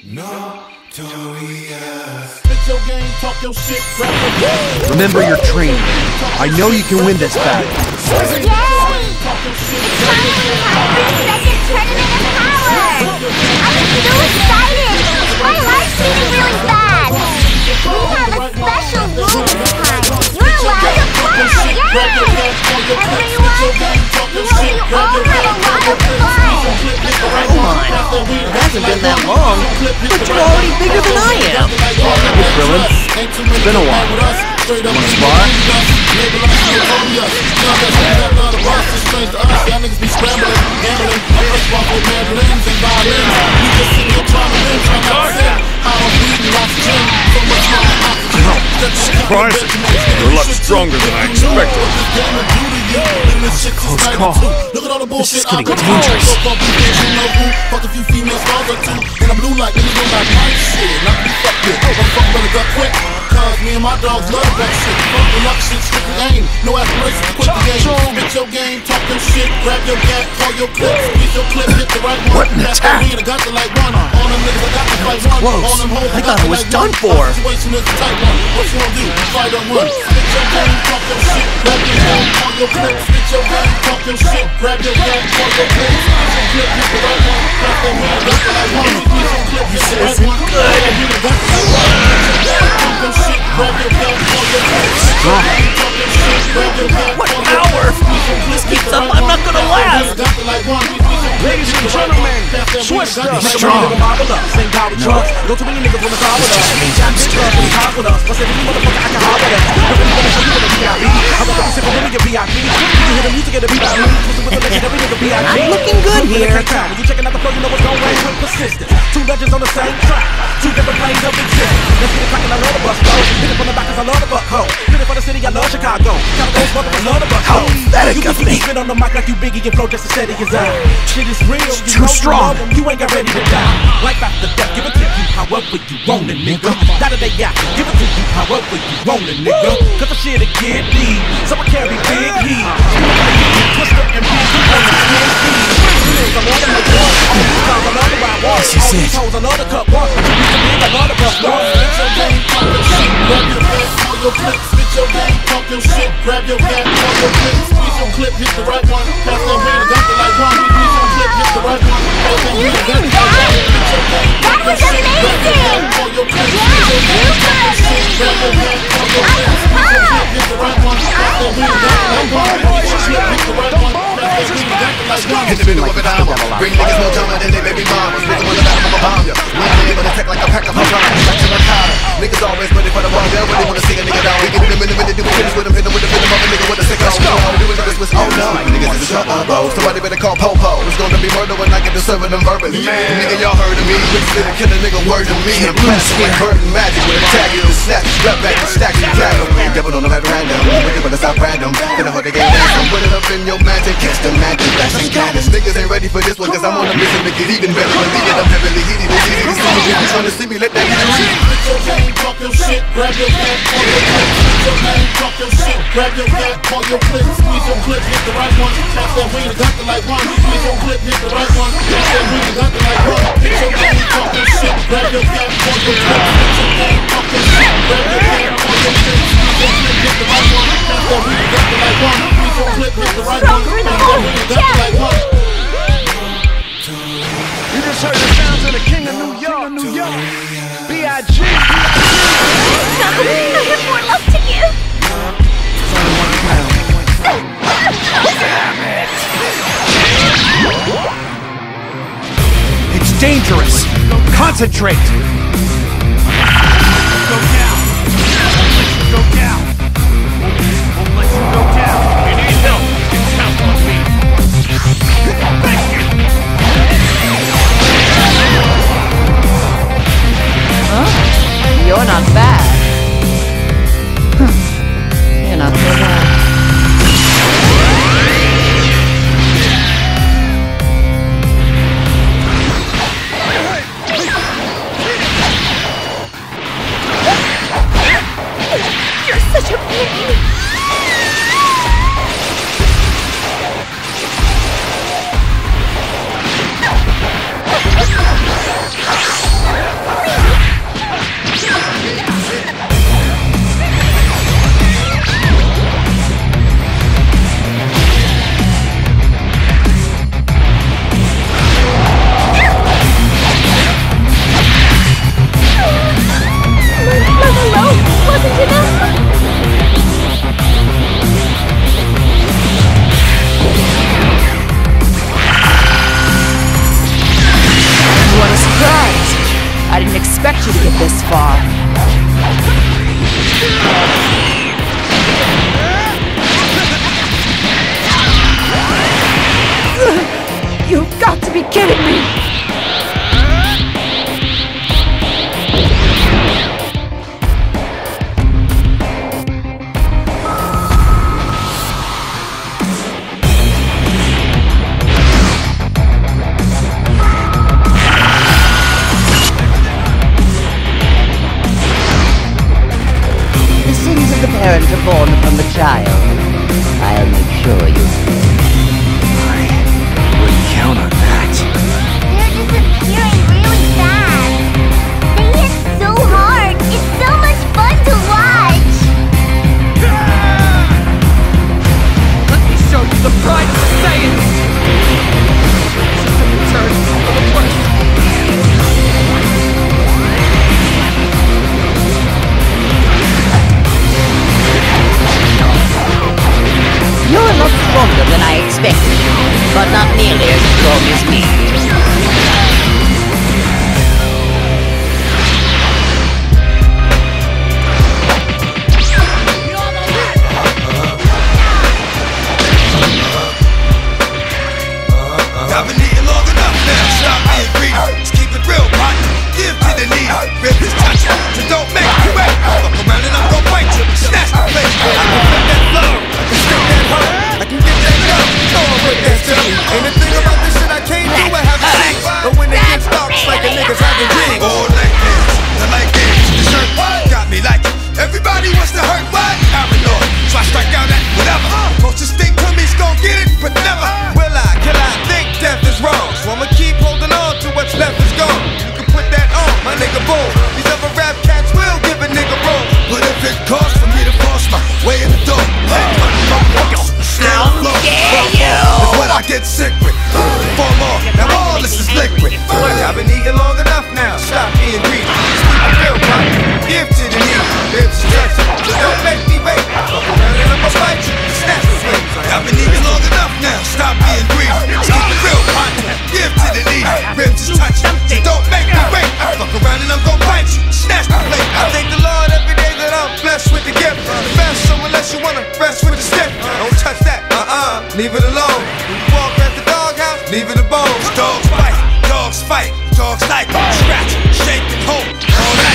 Remember your training. I know you can win this battle. Yay! It's finally my 3 second tournament of power! I'm so excited! My life's beating really fast! We have a special rule this time. You're allowed to play! Yay! Everyone, we hope you all have a lot of fun! Come on, it hasn't been that long, but you're already bigger than I am. Hey, Krillin. It's been a while. Wanna spar? Surprising. You're a lot stronger than I expected. Close call. This is getting dangerous. Fuck a few females, father too. And I'm blue like niggas don't like my shit. Not be fucked with. I'm fucked on the gut quick. Cause me and my dogs love that shit. Fuck the luck shit, strictly aim. No aspirations to quit the game. Spit your game, talk your shit, grab your gat, call your clip, squeeze your clip, hit the right one. What an attack! I got the like one. All them niggas I got the fight one. Close. All them hoes I thought I was like done one. for. Situation is a tight one. What you gonna do? Fight or run? Spit your game, talk your shit, grab your gat, call your clip, spit your game, talk your shit, grab your gat, call your clip, squeeze your clip, hit the right one. Got the man, got the like one. Squeeze your clip, hit the right one. Got the man, got the like one. Spit your game, talk your shit, grab your gat, call your clip, spit your game, talk your shit, grab your gat, What call your power! clip. This keeps up, I'm not gonna last! Ladies and gentlemen, Swiss Be strong. Go to many niggas wanna call with us. Means I'm strong. With us. But every motherfucker I can hop with us. I'm gonna show you what a VIP. I'm gonna sit for really a VIP. You hear the music and the beat I mean. Twisted with the legendary nigga VIP. I'm looking good here. When you checking out the flow, you know what's going on with persistence. 2 legends on the same track. 2 different planes of existence. Let's get it crackin', I love the bus, bro. Hit it from the back 'cause I love the buck, ho. Hit it for the city, I love Chicago. Chicago's motherfuckers love the buck, ho. Pathetic of me. Spit on the mic like you Biggie and flow just as steady as I. Shit is real. You too know strong. You, love 'em, you ain't got ready to die. Life after death, give it to you however you want it, nigga. That they got, give it to you however you want it, nigga. Cause the shit it get deep, so I carry big heat. Twister and beat, This is it. Talk your shit, grab your gat, call your clip, squeeze your clip, hit the right one, pass that ring, got the like one, squeeze your clip, hit the right one, pass that ring, got the like one, That was amazing! call your clip, Yeah, you could! grab your gat, call your clip, squeeze your clip, hit the right one, pass that ring, got the like one, squeeze your clip, hit the right one, pass that ring, got the like one. In the middle of it, I'm bring niggas more drama than they baby mamas. Niggas wanna battle, I'ma bomb ya. One day, but attack like a pack of piranhas. Back to my car. Niggas always ready for the ball. They really wanna see a nigga down. We get them in the minute, do finish with them, hit them with the rhythm of a nigga with a sick on. Doing niggas with oh no, niggas is a trouble. Somebody better call Popo. It's gonna be murder when I get to serving them verbally. Nigga, y'all heard of me. Bitch, didn't kill a nigga, word to me. I'm blasting like bird and magic with a tag and snap. Rap back and stack and tag them. Devil don't know how to random. Wicked, but it's not random. Finna hold the game down. Put it up in your magic. Catch the magic. Blasting cannons. Niggas ain't ready for this one, cause I'm on a mission to get even better. And lead it up heavily, heated, it's easy to see me. If you tryna see me, let that heat you. Spit your game, talk your shit, grab your gat, call your clip. Spit your game, talk your shit, grab your gat, call your clip. Squeeze your clip, hit the right one. Pass that ring, got the like one. Squeeze your clip, hit the right one. Pass that ring, got the like one. Spit your game, talk your shit, grab your gat, call your clip. Spit your game, talk your shit, grab your gat, call your clip. Squeeze your clip, hit the right one. Pass that ring, got the like one. Squeeze your clip, hit the right one. Pass that ring, got the like one. You just heard the sounds of the king of New York. B.I.G. I have more love to give! It's dangerous. Concentrate. Go down. Go down. Won't let you go down. You need help. Count on me. Thank you. Huh? You're not bad. You're not so bad. I didn't expect you to get this far. You've got to be kidding me! The sins of the parent are born upon the child. I'll make sure you... Count on that. They're disappearing really fast. They hit so hard. It's so much fun to watch. Let me show you the pride of the Saiyans! This is the return for the worst. You're a lot stronger than I expected, but not nearly as strong as me. I've been eating long enough now, stop being greedy. Just keep it real, partner. Give to the needy. Rip is touching, so don't make me wait. Fuck around and I'm gon' bite you. Snatch the place. I can flip that flow, I can stick that hoe, I can get that love, throw it with that jelly. Ain't a thing about this shit I can't do, I have a seat. But when it gets dark, it's like a nigga's having dreams. All like this, I like this. The shirt got me like it. Everybody wants to hurt, what? Paranoid, so I strike out at whatever. Closest thing to me's gon' get it, but never will I, till I think death is wrong. So I'ma keep holding on to what's left is gone. You can put that on, my nigga, boom. These other rap cats will give a nigga room. But if it costs for me to force my way in the door, that's what I get sick with. Four more, now all this is liquid. I've been eating long enough now, stop being greedy. Keep it real, bro. Give to the needy. Ribs touch, so don't make me wait. Fuck around and I'ma fight you, snatch the flames. I've been eating long enough now, stop being greedy. Keep it real, partner. Give to the needy. Ribs is touching, so don't make me wait. Fuck around and I'm gon' bite you, snatch the plate. I thank the Lord every day that I'm blessed with the gift. The best, so unless you wanna rest with the stiff, don't touch that, leave it alone. Walk past the doghouse, leave it a bone. Dogs fight, dogs fight, dogs like scratch, shake and hold all night.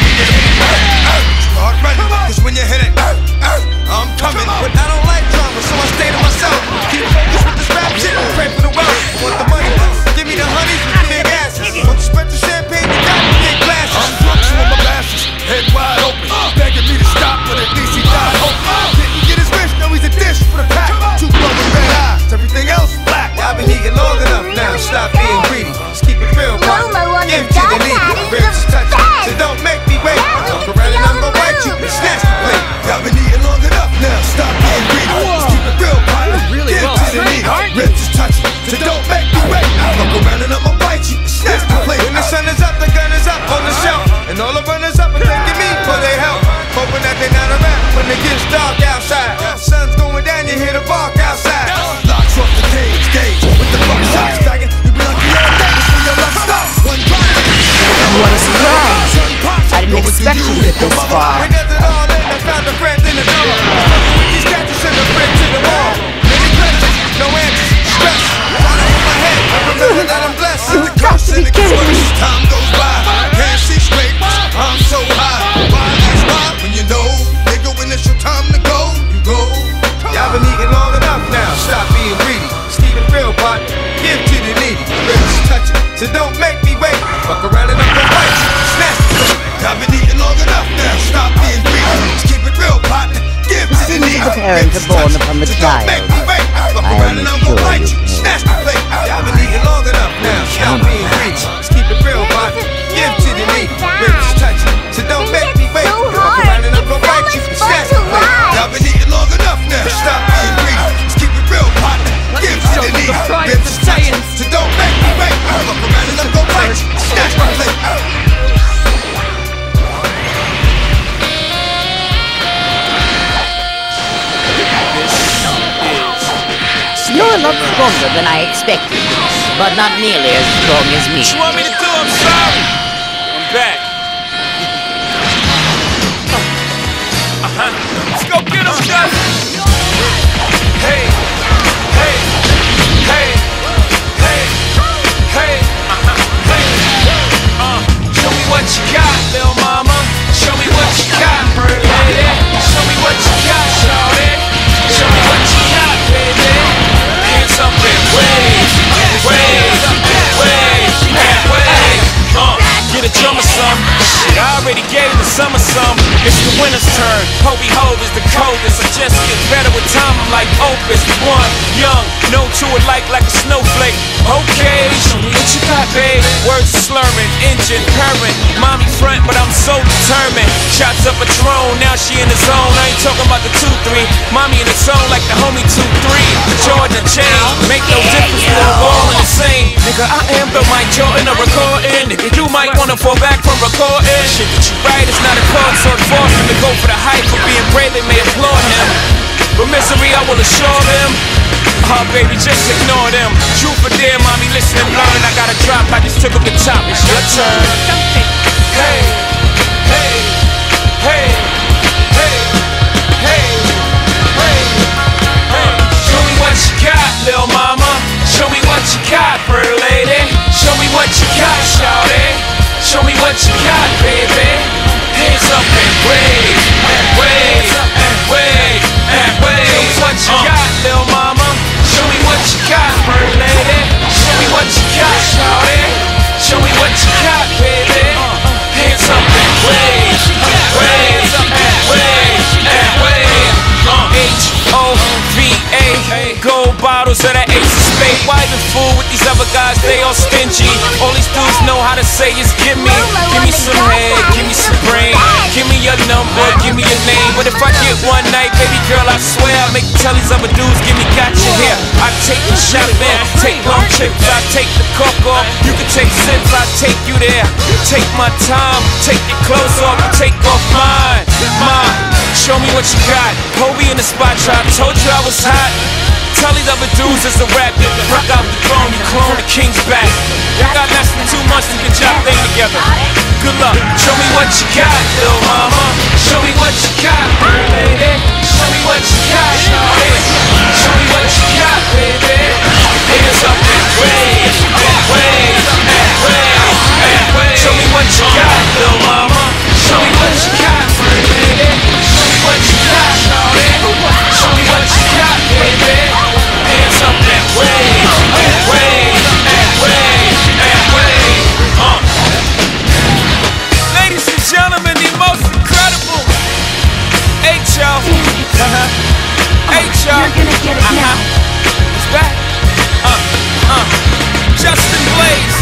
Start running, cause when you hit it, I'm coming. But I don't like drama, so I stay to myself. Keep focused with this rap shit, pray for the wealth. Want the money, give me the honeys with big asses. Want to spread the champagne, you got big glasses. I'm drunk, so on my glasses, head wide open, begging me to stop, but at least he died open. Didn't get his wish, now he's a dish for the pack. Two glowing red eyes, everything else black. I've been eating long enough now, stop being greedy. Just keep it real, bro. Give to the needy, ribs touch it, so don't make me wait. Walk around and I'm gon' bite you, snatch the plate. I've been eating long enough now, stop being greedy. Just keep it real, partner. Give to the needy, ribs touch it, so don't make me wait. Walk around and I'ma bite you, snatch the plate. When the sun is up, the gun is up on the shelf, and all the runners up are thanking me for their help. Hoping that they not around when it gets dark outside. Sun's going down, you hear the bark outside. Locks off the cage, with the fuck shots stacking. You be lucky all day before your luck stops. One drop. What a surprise! I didn't expect you to get this far. We got it all in, I found a friend in the door. Fucking with these cats, send a friend to the wall. Many questions, no answers, stress. Water in my head, I remember that I'm blessed. The curse and the curse, time goes by. Can't see straight, I'm so high. Why that's why, when you know, nigga, when it's your time to go, you go. Y'all been eating long enough now, stop being greedy. Just keep it real, partner. Give to the needy, ribs touch it, so don't make me wait. Fuck around and I'm gon' bite you, snatch the plate. I've been eating long enough now, stop being greedy. Just keep it real, partner. Give to the needy, The parent are born upon the so child. don't make me wait. Fuck around and I'm gon' bite you, snatch the plate. Y'all been eating long enough now, stop being greedy. Just keep it real, partner. Give to the needy, ribs touch it, so don't make me wait. Fuck around and I'm gon' bite you, snatch the plate. Y'all been eating long enough now, stop being greedy. Just keep it real, partner. Give to the needy, ribs touch it, so don't make me wait. Fuck around and I'm gon' bite you, snatch the plate. You're a lot stronger than I expected, but not nearly as strong as me. What you want me to do? I'm sorry. I'm back. Let's go get him, guys. Hey, hey, hey, hey, hey, hey. Show me what you got, little mama. Show me what you got, pretty lady. Show me what you got, shawty. Show me what you got, baby. Hands up and wave, wave, wave, wave. Get a drum or some. Shit, I already gave the summer some. It's the winter's turn. Hobie Hove is the coldest. I just get better with time. I'm like Opus. One, young, no to it like a snowflake. Okay, show me what you got, babe. Words are slurring, engine purring. Mommy front, but I'm so determined. Shots up a throne, now she in the zone. I ain't talking about the 2-3. Mommy in the zone like the homie 2-3. The Jordan and chain, make no difference. We're all in the same. Nigga, I am the Mike Jordan of recording. Nigga, you might wanna fall back from recording. Shit that you write is not a chord, so it's forced him to go for the hype. For being brave, they may applaud him. But misery, I will assure them. Oh, baby, just ignore them. Truth or dare, mommy, listen and learn. I got a drop, I just took up the top. It's your turn. Hey, hey, hey, hey, hey, hey, hey. Show me what you got, little mama. Show me what you got, pretty lady. Show me what you got, shawty. Show me what you got, baby. Hands up and wave, and wave, and wave, and wave. Show me what you got, little mama. Show me what you got, pretty lady. Show me what you got, shawty. Show me what you got, baby. Hands up and wave, wave, and wave, and wave. H-O-V-A. Gold bottles of that Ace of Spades. Why the fool with these other guys? They all stingy. All these dudes know how to say is give me some head, give me some brain, give me your number, give me your name. But if I get one night, baby girl, I swear I'll make you tell these other dudes, give me gotcha here. I take the shopping, take long trips, I take the cork off. You can take sips, I take you there. Take my time, take your clothes off, take off mine. Show me what you got. Hobie in the spot, I told you I was hot. Tell these other dudes it's a rap. Rock out the throne, you clone the king's back. Y'all got less than 2 months to get y'all thing together. Good luck. Show me what you got, little mama. Show me what you got, pretty lady. Show me what you got, shawty. Show me what you got, baby. Hands up and wave, and wave, and wave, and wave. Show me what you got, little mama. Show me what you got, pretty lady. Show me what you got, shawty. Show me what you got, baby. Hands up and wave, and wave, and wave, and wave. Ladies and gentlemen, the most incredible H.O. H.O. You're gonna get it now. It's back. Justin Blaze.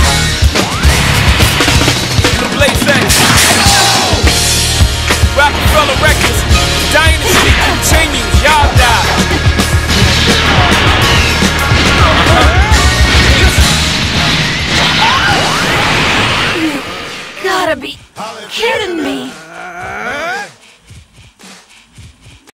The Blaze X. Rockefeller Records. Dynasty continues. Y'all die. You gotta be kidding me.